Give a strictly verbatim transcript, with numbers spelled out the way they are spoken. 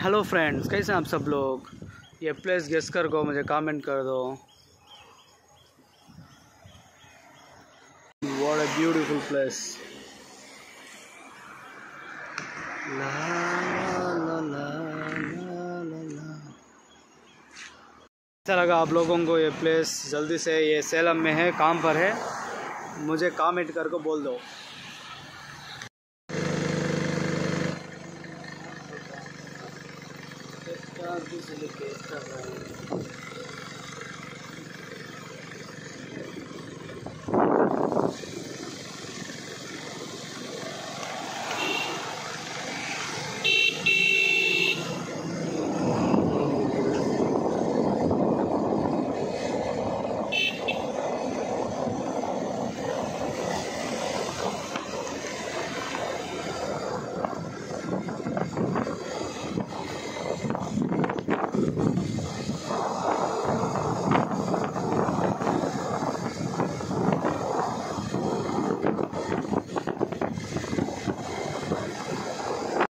Hello friends, कैसे हैं आप सब लोग। ये प्लेस गेस कर को मुझे कमेंट कर दो। What a beautiful place. ला ला ला ला ला ला। अच्छा लगा आप लोगों को ये प्लेस। जल्दी से, ये सेलम में है, काम पर है, मुझे कमेंट कर को बोल दो।